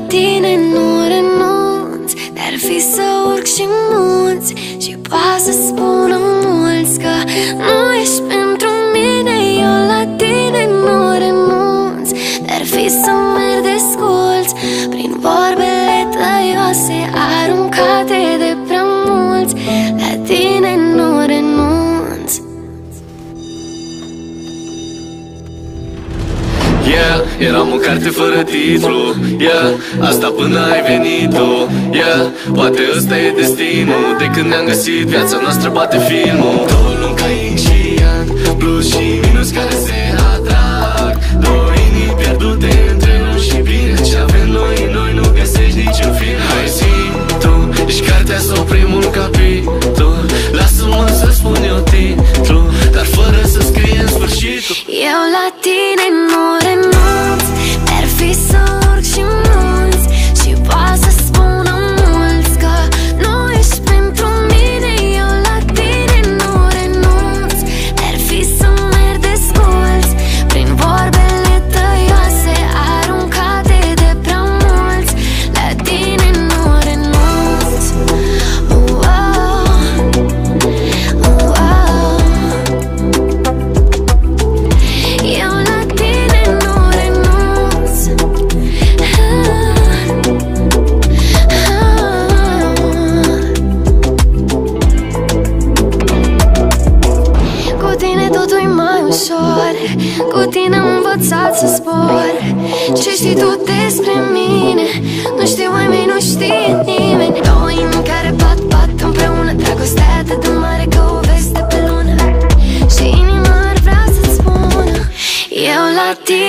tine nu renunț, dar fi să urc și munți și poate să spună mulți că nu ești pentru mine. Eu la tine nu renunț, dar fi să merg desculți prin vorbele tăioase aruncate de prea mulți. La tine nu renunț. Yeah, eram o carte fără titlu. Yeah, asta până ai venit tu. Yeah, poate ăsta e destinul. De când ne-am găsit, viața noastră bate filmul. Două luni ca yin și yang, plus și minus care se atrag. Două inimi pierdute între noi și bine ce avem noi, noi nu găsești niciun final. Hai zi, tu ești cartea sau primul capitol. Lasă-mă să spun eu titlul, dar fără să scrie în sfârșitul. Eu la tine nu renunț, dar fi să urc și munți și poate să spună mulți că nu ești pentru mine. Eu la tine nu renunț, dar fi să merg desculți prin vorbele tăioase aruncate de prea mulți. La tine nu renunț. Eu la tine nu renunț. Cu tine totul e mai ușor, cu tine am învățat să zbor. Ce știi tu despre mine nu știu ai mei, nu știe nimeni. Două inimi care bat, bat împreună, dragostea atât de mare ca o veste pe lună. Și inima ar vrea să-ți spună eu la tine